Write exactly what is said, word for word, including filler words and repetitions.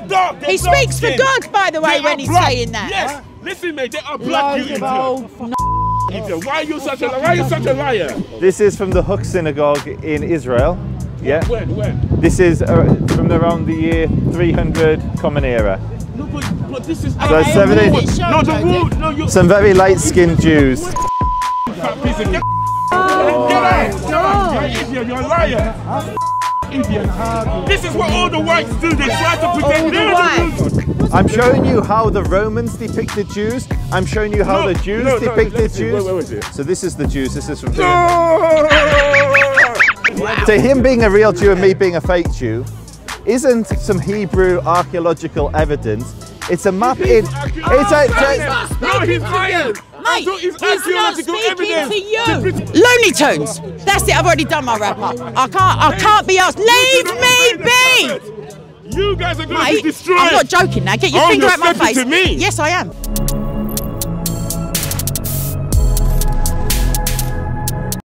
dark. He speaks for God, by the way, when he's saying that. Yes. Listen, mate, they are black, you idiot. Why are you such a why are you such a liar? This is from the Huk synagogue in Israel. Yeah. When? When? This is uh, from around the year three hundred Common Era. No, but, but this is. So it's seventy. No, the rule. No, you. Some very light-skinned Jews. Fat piece of. Get out! Get out! Idiot, you're a liar. Idiot. This is what all the whites do. They try to pretend they're the rules. I'm showing you how the Romans depicted Jews. I'm showing you how No, the Jews no, no, depicted see, Jews. wait, wait, wait. So this is the Jews. This is from. No! So him being a real Jew and me being a fake Jew isn't some Hebrew archaeological evidence. It's a map in. It's a. No, he's lying. Mate, he's not speaking to you. Looney Tunes. That's it. I've already done my wrap up. I can't. I can't be asked. Leave me be. You guys are going to Mate, be destroyed. I'm not joking now. Get your oh, finger you're out my face. To me. Yes, I am.